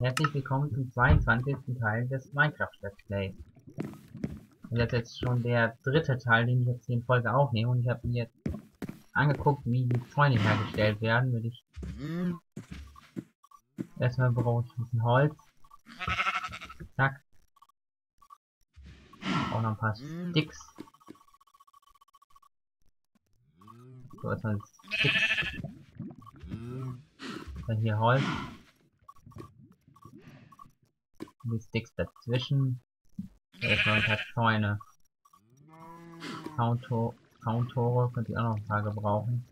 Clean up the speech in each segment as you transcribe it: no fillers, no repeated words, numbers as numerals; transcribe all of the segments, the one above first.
Herzlich willkommen zum 22. Teil des Minecraft Let's Play. Und das ist jetzt schon der dritte Teil, den ich jetzt hier in Folge aufnehme. Und ich habe mir jetzt angeguckt, wie die Zäune hergestellt werden. Würde ich erstmal brauche ich ein bisschen Holz. Zack. Auch noch ein paar Sticks. So, erstmal Sticks. Dann hier Holz. Die Sticks dazwischen. Erstmal ein paar Zäune. Zauntore könnte ich auch noch ein paar gebrauchen.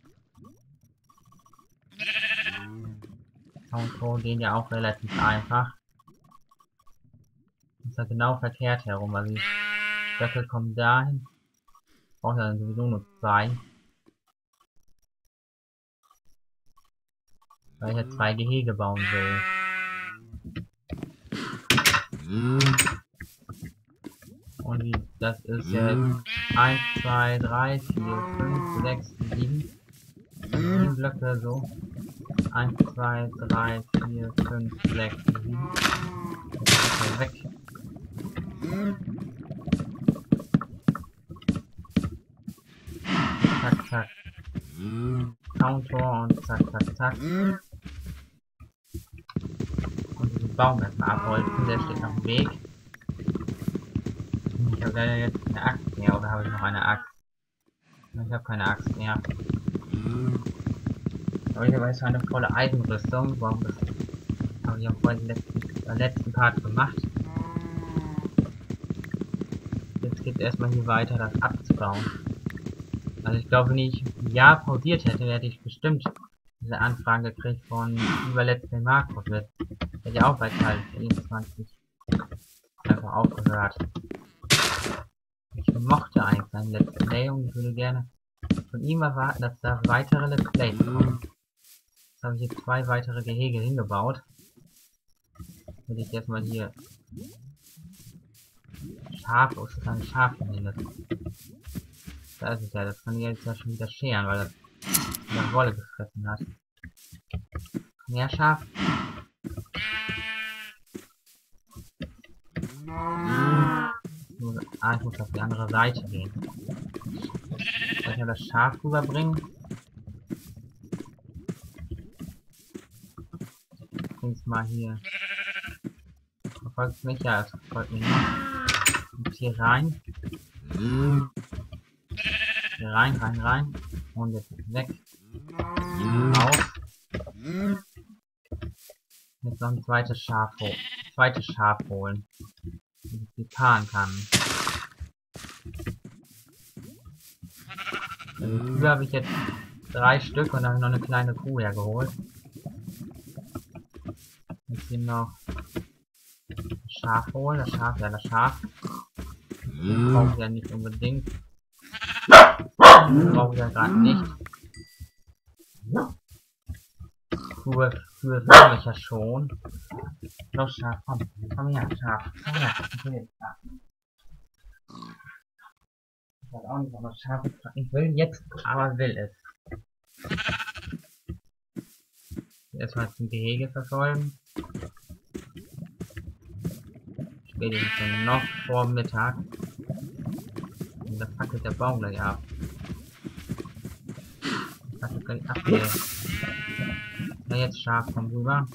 Zauntore gehen ja auch relativ einfach. Das ist ja genau verkehrt herum, also die Stöcke kommen dahin. Ich brauche ja sowieso nur 2. Weil ich ja 2 Gehege bauen will. Und das ist jetzt 1, 2, 3, 4, 5, 6, 7. 7 Blöcke so. 1, 2, 3, 4, 5, 6, 7. Jetzt ist er weg. Zack, zack. Counter und zack, zack, zack. Und diesen Baum erstmal abholzen, der steht noch im Weg. Ich habe leider jetzt keine Axt mehr, oder habe ich noch eine Axt? Ich habe keine Axt mehr. Aber ich habe jetzt eine volle Eisenrüstung. Warum das habe ich auch vorhin im letzten Part gemacht. Jetzt geht es erstmal hier weiter, das abzubauen. Also ich glaube, wenn ich ein Jahr pausiert hätte, hätte ich bestimmt diese Anfragen gekriegt von überletzten Markus. Hätte ich auch bei Teil 24 einfach aufgehört. Ich mochte eigentlich sein Let's Play und ich würde gerne von ihm erwarten, dass da weitere Let's Plays kommen. Jetzt habe ich hier 2 weitere Gehege hingebaut. Hätte ich jetzt mal hier Schaf, wo ist das ein Schaf hin? Da ist es ja, das kann ich jetzt ja schon wieder scheren, weil das wieder Wolle gefressen hat. Komm her, Schaf. Ich muss auf die andere Seite gehen. Soll ich ja das Schaf rüberbringen? Ich bring's mal hier. Verfolgt mich? Ja, es verfolgt mich nicht. Und hier rein. Hier rein, rein, rein. Und jetzt weg. Raus. Jetzt noch ein zweites Schaf holen. Dass ich die paaren kann. Also früher habe ich jetzt 3 Stück und dann habe ich noch eine kleine Kuh hergeholt. Jetzt hier noch das Schaf holen. Das Schaf, ja, das Schaf. Den brauche ich ja nicht unbedingt. Den brauche ich ja gerade nicht. Für habe ich ja schon. Los, Schaf, komm her, Schaf. Komm her, Schaf. Ich weiß auch nicht, ob das Schaf ist. Ich will jetzt, aber will es. Erstmal zum Gehege verfolgen. Spätestens noch vor Mittag. Und da fackelt der Baum gleich ab. Fackelt gleich ab hier. Na jetzt Schaf, komm rüber.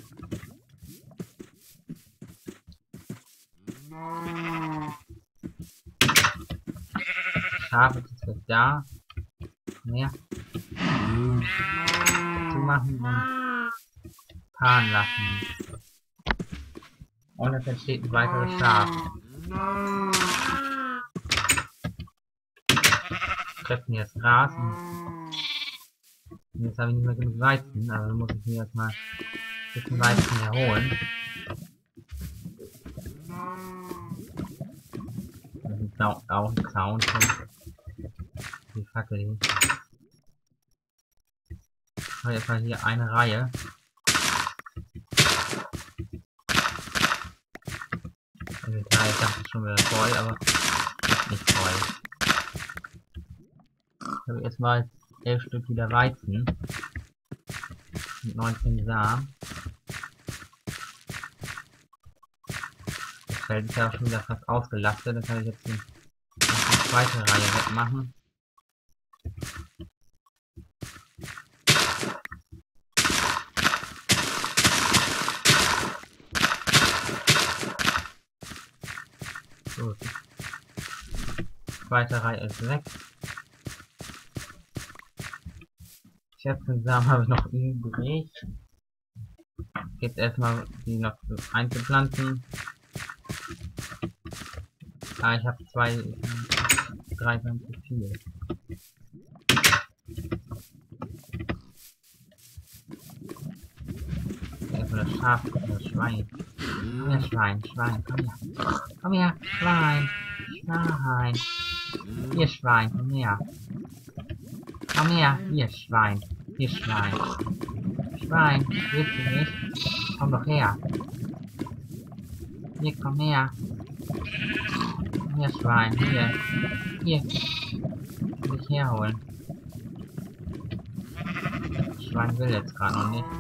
Schaf ist jetzt da. Mehr. Zumachen und paaren lassen. Und es entsteht ein weiteres Schaf. Treffen jetzt Gras und jetzt habe ich nicht mehr genug Weizen, also muss ich mir jetzt mal ein bisschen Weizen erholen. Das ist auch ein Zaun von die Fackel hier. Ich habe jetzt mal hier eine Reihe. Also ich dachte schon wieder voll, aber ist nicht voll. Ich habe jetzt mal 11 Stück wieder Weizen. Mit 19 Samen. Feld ist ja auch schon wieder fast ausgelastet, dann kann ich jetzt die zweite Reihe wegmachen. Gut. Zweite Reihe ist weg. 14 Samen habe ich noch übrig. Jetzt erstmal die noch einzupflanzen. Ah, ich habe 3 ganz zu viel. Erstmal das Schaf und das Schwein. Komm her, Schwein, komm her. Komm her, Schwein. Schwein. Hier, Schwein, komm her. Komm her, hier, Schwein. Hier, Schwein. Schwein, willst du nicht? Komm doch her. Hier, komm her. Komm her, Schwein, hier. Hier. Will ich herholen. Das Schwein will jetzt gerade noch nicht.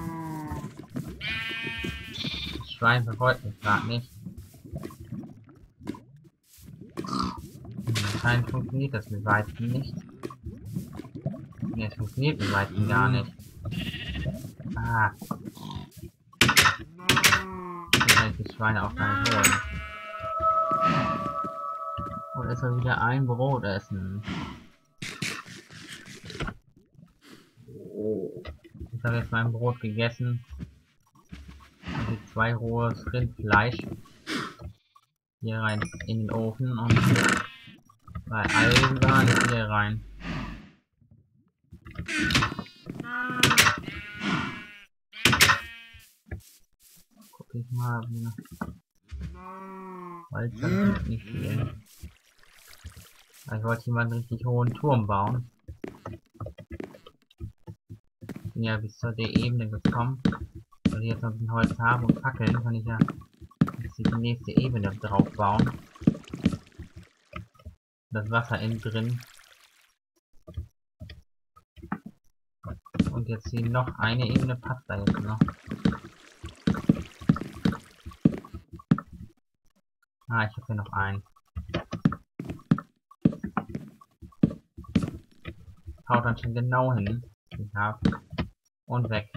Das Schwein verfolgt mich gerade nicht. Anscheinend funktioniert das mit Weizen nicht. Ne, es funktioniert mit Weizen gar nicht. Ah. Dann kann ich die Schweine auch gar nicht holen. Und erstmal wieder ein Brot essen. Ich habe jetzt mein Brot gegessen. Und die 2 rohes Rindfleisch hier rein in den Ofen und bei Eisenbahn hier rein. Guck ich mal, weil es nicht viel. Ich wollte hier mal einen richtig hohen Turm bauen. Bin ja bis zur Ebene gekommen. Weil ich jetzt noch ein bisschen Holz habe und Fackeln, kann ich ja jetzt die nächste Ebene drauf bauen. Das Wasser innen drin. Und jetzt hier noch eine Ebene passt da jetzt noch. Ah, ich habe hier noch einen. Haut dann schon genau hin. Ich habe. Und weg.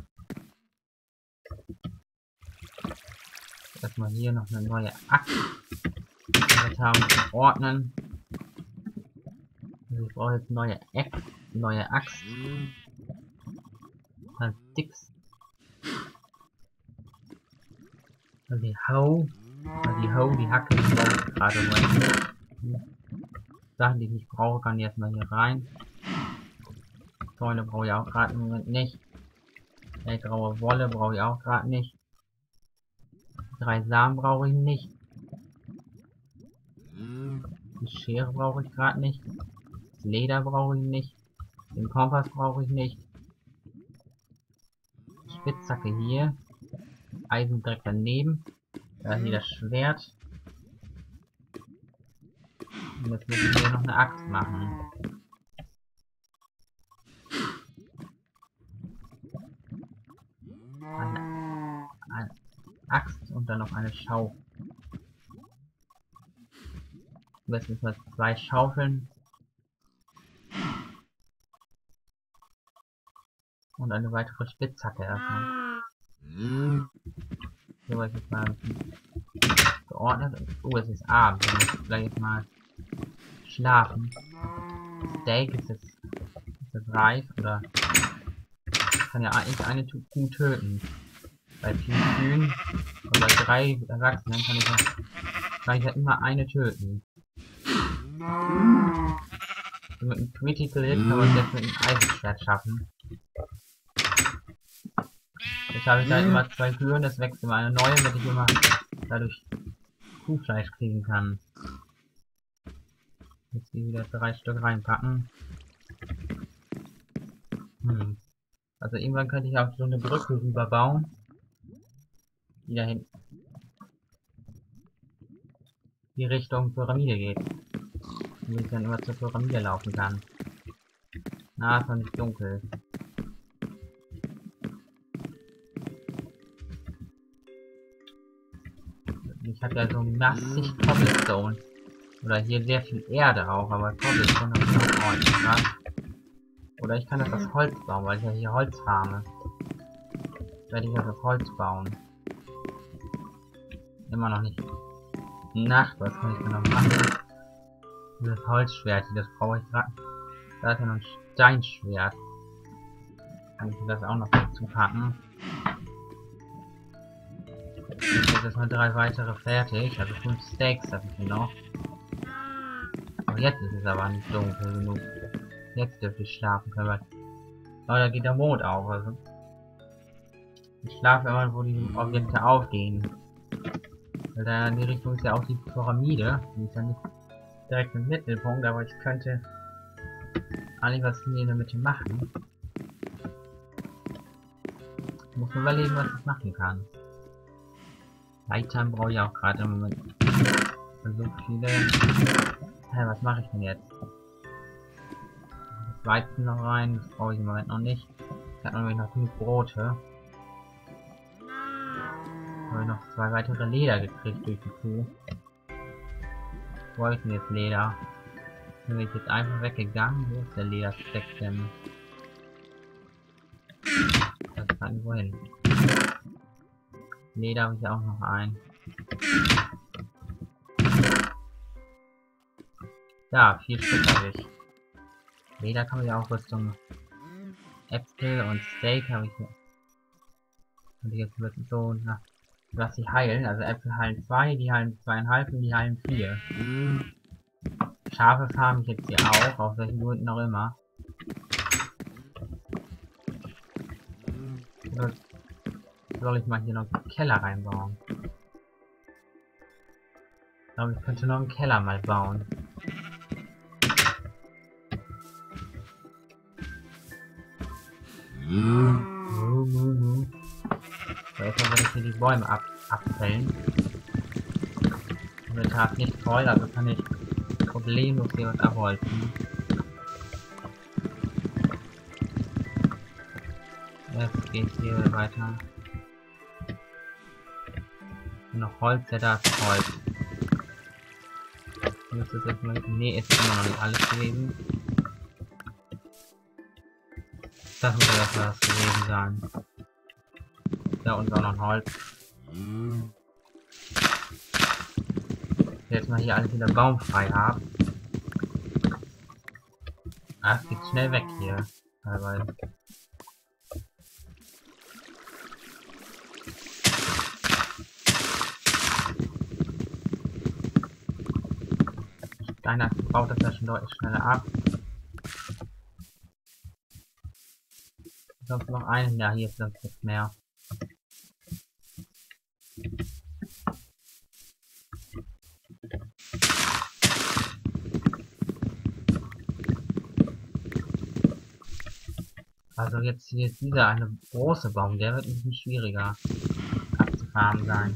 Erstmal hier noch eine neue Axt. Das haben wir ordnen. Also ich brauche jetzt neue Axt. Dann Sticks. Und die Hau. Die Hacke, die brauche ich gerade mal. Sachen, die ich nicht brauche, kann ich erstmal hier rein. Zäune brauche ich auch gerade im Moment nicht. Graue Wolle brauche ich auch gerade nicht. 3 Samen brauche ich nicht. Die Schere brauche ich gerade nicht. Das Leder brauche ich nicht. Den Kompass brauche ich nicht. Spitzhacke hier. Eisen direkt daneben. Da hier das Schwert. Und jetzt muss ich hier noch eine Axt machen. Eine Axt und dann noch eine Schaufel. Am besten mal 2 Schaufeln. Und eine weitere Spitzhacke erstmal. So, was jetzt mal geordnet. Oh, es ist Abend. Ich muss gleich jetzt mal schlafen. Steak ist das reif oder ich kann ja eigentlich eine Kuh töten. Bei 4 Kühen und bei 3 Erwachsenen kann ich ja immer eine töten. Und mit einem Critical Hit kann man es jetzt mit einem Eisenschwert schaffen. Jetzt habe ich da immer 2 Kühe und es wächst immer eine neue, damit ich immer dadurch Kuhfleisch kriegen kann. Jetzt hier wieder 3 Stück reinpacken. Also irgendwann könnte ich auch so eine Brücke rüberbauen. Die da hinten die Richtung Pyramide geht. Damit ich dann immer zur Pyramide laufen kann. Na, ist noch nicht dunkel. Ich habe ja so massig Cobblestone. Oder hier sehr viel Erde auch, aber Cobblestone habe ich auch ordentlich dran. Oder ich kann das aus Holz bauen, weil ich ja hier Holz farme. Werde ich das aus Holz bauen. Immer noch nicht Nacht, was kann ich denn noch machen? Dieses Holzschwert, das brauche ich gerade. Da ist ja noch ein Steinschwert. Kann ich das auch noch dazu packen? Jetzt ist mal 3 weitere fertig, also 5 Steaks habe ich hier noch. Und jetzt ist es aber nicht dunkel genug. Jetzt dürfte ich schlafen können, weil... Oh, da geht der Mond auf, also... Ich schlafe immer, wo die Objekte aufgehen. Weil da in die Richtung ist ja auch die Pyramide. Die ist ja nicht direkt im Mittelpunkt, aber ich könnte eigentlich was hier in der Mitte machen. Ich muss nur überlegen, was ich machen kann. Leitern brauche ich auch gerade im Moment. So viele. Hä, was mache ich denn jetzt? Das Weizen noch rein, das brauche ich im Moment noch nicht. Ich habe nämlich noch genug Brote. Habe ich noch 2 weitere Leder gekriegt durch die Kuh. Wo habe ich denn jetzt Leder? Bin ich jetzt einfach weggegangen? Wo ist der Ledersteck denn? Das kann ich wohin. Leder habe ich auch noch ein. Ja, 4 Stück habe ich. Leder kann man ja auch Rüstung. Äpfel und Steak habe ich hier. Und jetzt wird so, na, was sie heilen. Also Äpfel heilen 2, die heilen 2,5 und die heilen 4. Schafe farme ich jetzt hier auch, aus welchen Gründen auch immer. Soll ich mal hier noch einen Keller reinbauen? Ich glaube, ich könnte noch einen Keller mal bauen. So, erstmal werde ich hier die Bäume abfällen. Und der Tag nicht voll, also kann ich problemlos hier was abholzen. Jetzt geht's hier weiter. Und noch Holz, ja, da ist Holz. Und das ist jetzt mal. Nee, ist immer noch nicht alles gewesen. Das muss ja erstmal das gewesen sein. Da unten auch noch ein Holz. Jetzt mal hier alles wieder baumfrei haben. Ah, es geht schnell weg hier. Teilweise. Deiner baut das ja schon deutlich schneller ab. Sonst noch einen, ja, hier ist sonst nichts mehr. Also jetzt hier ist dieser eine große Baum, der wird ein bisschen schwieriger abzufarmen sein.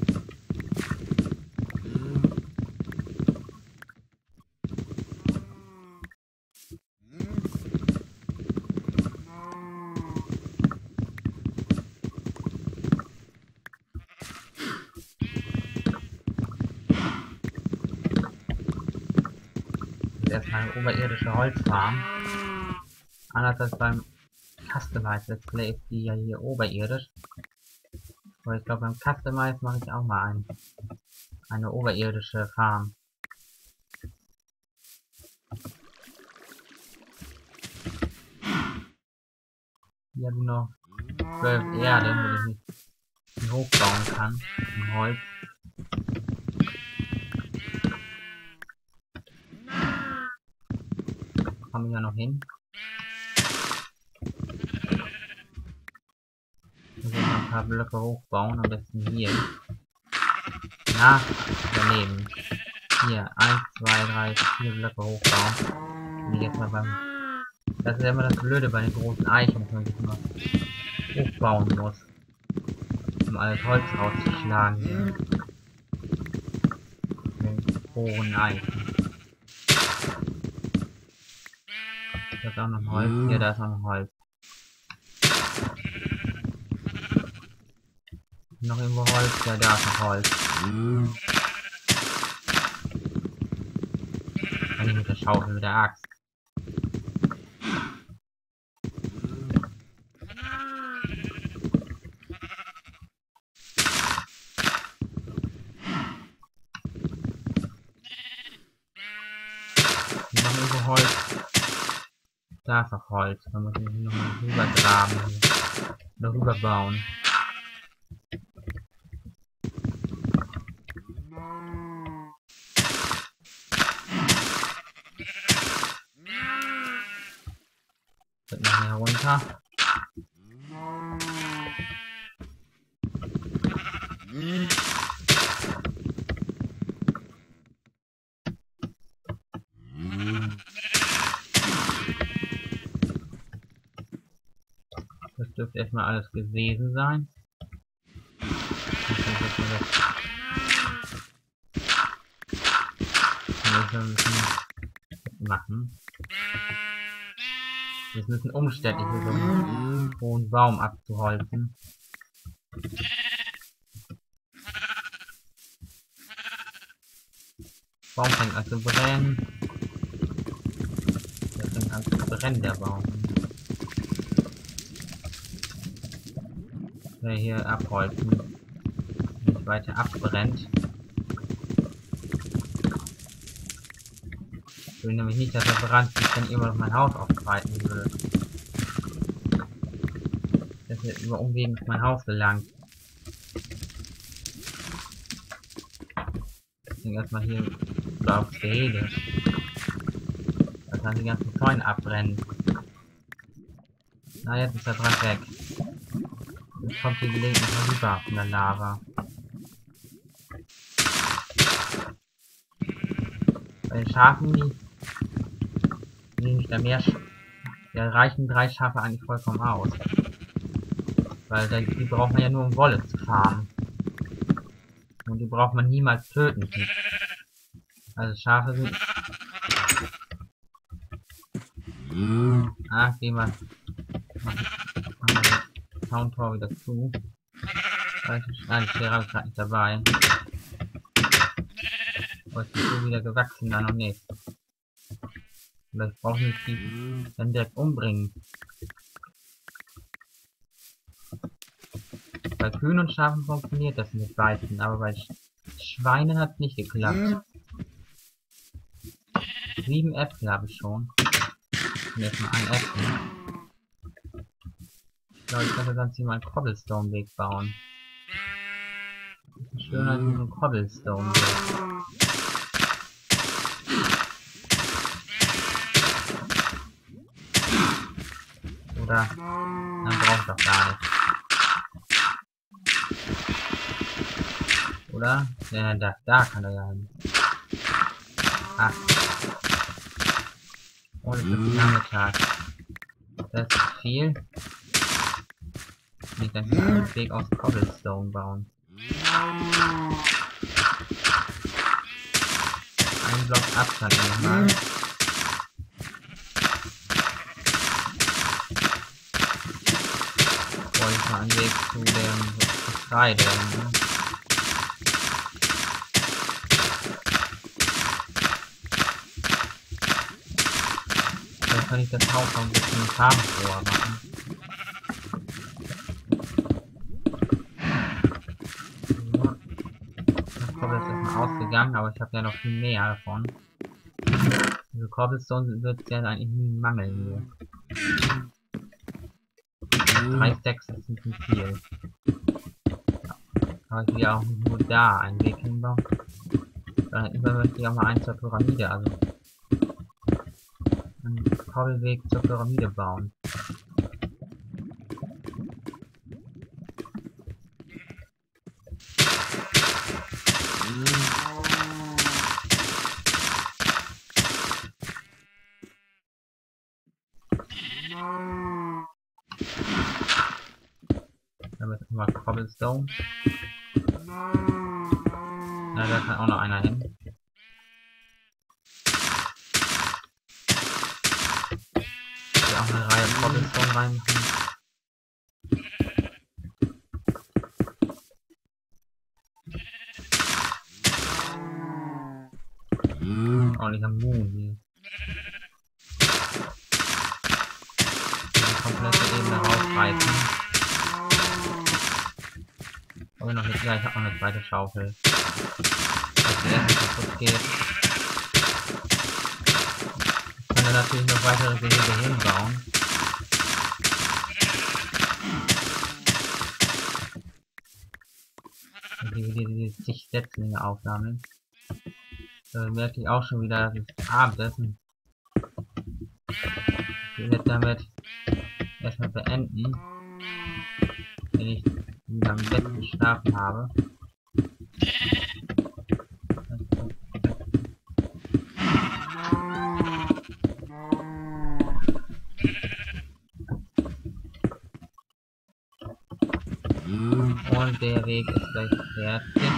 Erstmal eine oberirdische Holzfarm. Anders als beim Customize Let's Play ist die ja hier oberirdisch. Aber ich glaube beim Customize mache ich auch mal eine oberirdische Farm. Hier habe ich noch 12 Erde, wo ich nicht hochbauen kann. Im Holz. Komme ich ja noch hin. Ich muss noch ein paar Blöcke hochbauen, am besten hier. Na, daneben. Hier, 1, 2, 3, 4 Blöcke hochbauen. Und jetzt mal beim... Das ist ja immer das Blöde bei den großen Eichen, dass man sich immer hochbauen muss. Um alles Holz rauszuschlagen hier. Den hohen Eichen. Da ist auch noch Holz. Hier, da ist auch noch Holz. Noch irgendwo Holz? Ja, da ist noch Holz. nicht mit der Schaufel, mit der Axt. Noch irgendwo Holz. Da ist noch Holz. Da muss ich noch mal rüber graben. Oder rüber bauen. Wird noch mehr runter. Das dürfte erstmal alles gewesen sein. Machen. Das ist ein bisschen umständlich, hier so einen hohen Baum abzuholzen. Baum fängt an zu brennen. Der fängt an zu brennen, der Baum. Der hier abholzen. Nicht weiter abbrennt. Ich will nämlich nicht, dass der Brand sich dann immer noch mein Haus aufbreiten würde. Dass er über Umwegen auf mein Haus gelangt. Deswegen erstmal hier oder aufs Gehege. Dass dann die ganzen Zäune abbrennen. Na, jetzt ist der Brand weg. Jetzt kommt die gelegentlich rüber von der Lava. Bei den Schafen, die nehme ich da mehr. Da reichen 3 Schafe eigentlich vollkommen aus. Weil die braucht man ja nur, um Wolle zu farmen. Und die braucht man niemals töten. Also Schafe sind... gehen wir... Machen wir das Soundtor wieder zu. Die Schere habe ich gerade nicht dabei. Aber ist die so wieder gewachsen, da noch nicht. Vielleicht brauche ich die dann direkt umbringen. Bei Kühen und Schafen funktioniert das mit Weizen, aber bei Schweinen hat es nicht geklappt. 7 Äpfel habe ich schon. Und jetzt mal ein Äpfel. Ich glaube, ich könnte sonst hier mal einen Cobblestone-Weg bauen. Das ist schöner als ein Cobblestone-Weg. Oder? Dann brauche ich doch gar nicht. Oder? Ja, da kann er ja hin. Ach. Oh, das ist Nachmittag. Das ist viel. Ich kann hier einen Weg aus Cobblestone bauen. Ein Block Abstand nochmal. Ich mal einen Weg zu dem Getreide. Dann kann ich das Haus noch ein bisschen farbenfroher machen. So. Das Cobblestone ist erstmal ausgegangen, aber ich habe ja noch viel mehr davon. Diese Cobblestone wird es ja eigentlich nie mangeln hier. 3 Stacks ist nicht viel. Ja. Aber ich will ja auch nicht nur da einen Weg hinbauen. Sondern möchte ich auch mal einen zur Pyramide, also einen Kobbelweg zur Pyramide bauen. Damit haben wir Cobblestone. Na, da kann auch noch einer hin. Ich will auch eine Reihe Cobblestone reinmachen. ein ordentlicher Moon hier. Die komplette Ebene rausreißen. Aber noch nicht, ja, ich habe noch eine zweite Schaufel. Als die erste kaputt geht. Ich kann da natürlich noch weitere Gehege hinbauen. Und die zig Setzlinge aufsammeln. Da merke ich auch schon wieder, dass es Abend ist. Ich will jetzt damit erstmal beenden, wenn ich wieder am Bett geschlafen habe. Und der Weg ist gleich fertig.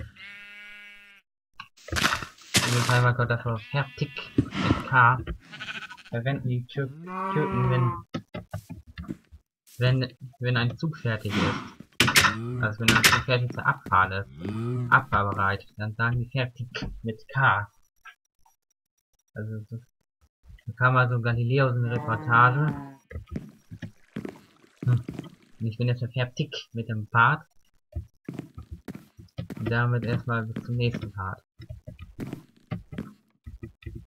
Im Timer Gott dafür fertig mit K. Verwenden die Türken, wenn ein Zug fertig ist. Also wenn ein Zug fertig zur Abfahrt ist. Abfahrbereit. Dann sagen die fertig mit K. Also das kam mal so Galileo so eine Reportage. Ich bin jetzt fertig mit dem Part. Und damit erstmal bis zum nächsten Part.